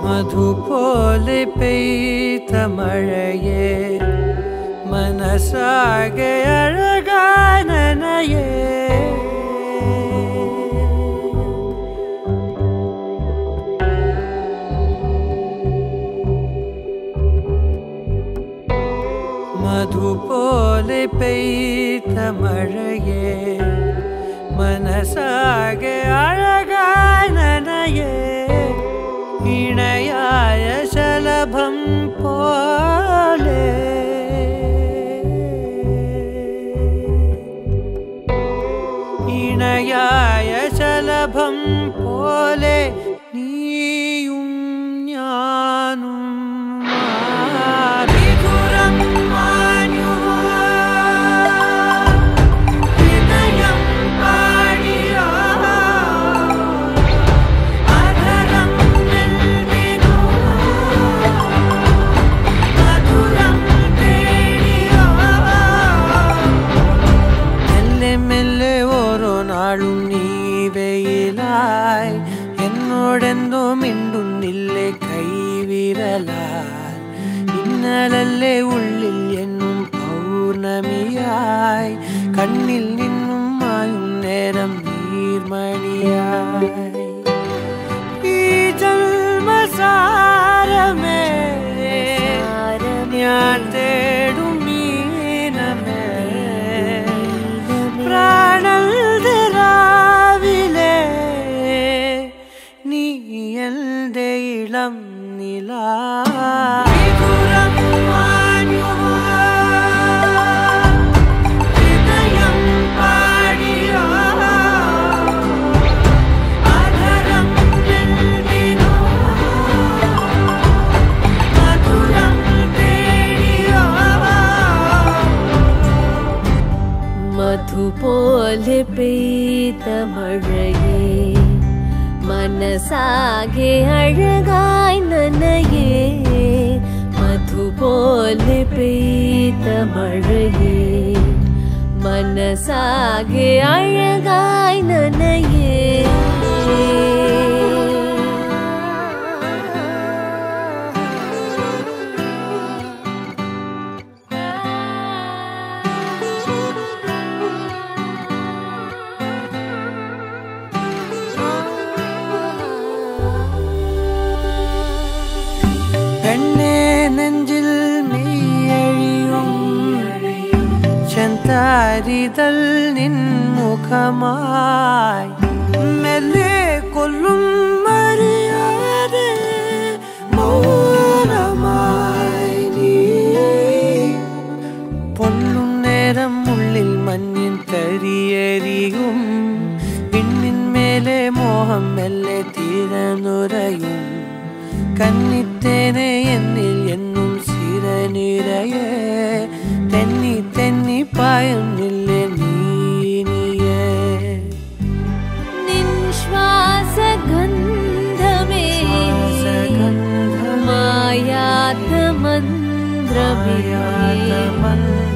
മധുപോലെ പെയ്ത മഴയേ മനസ്സാകെ അഴകായി നനയേ മധുപോലെ പെയ്ത മഴയേ മനസ്സാകെ അഴകായി നനയേ ഇണയായ ശലഭം പോലെ ഇണയായ ശലഭം പോലെ നീയും ഞാനും എന്നോടെന്തോ മിണ്ടുന്നില്ലേ കൈവിരലാൽ ഇന്നലല്ലേ ഉള്ളിൽ എന്നും പൗർണമിയായി കണ്ണിൽ നിന്നും മായും നേരം നീർമണിയായി ഈ ജന്മസാരമേ ഞാൻ തേടും മീനമേ പ്രാണൽ ഇളം നിലാ മധുപോലെ പെയ്ത മഴയേ മനസ്സാകെ അഴകായി നനയേ മധുപോലെ പെയ്ത മഴയേ മനസ്സാകെ അഴകായി നനയേ നെഞ്ചിൽ മെയ്യഴിയും ചെന്താരിതൽ നിൻമുഖമായി മെല്ലെ കൊല്ലും മറിയാതെ മൗനമായി നീ പൊല്ലും നേരം ഉള്ളിൽ മഞ്ഞിൻ തരിയരിയും പിന്നിന്മേലെ മോഹം മെല്ലെ തീരനുരയും കന്നിത്തേനെ എന്നിൽ എന്നും സിരനിരയേ തെന്നി തെന്നി പായുന്നില്ലേ നീനിയേ നിൻശ്വാസഗന്ധമേ മായാത്ത മന്ത്രമേ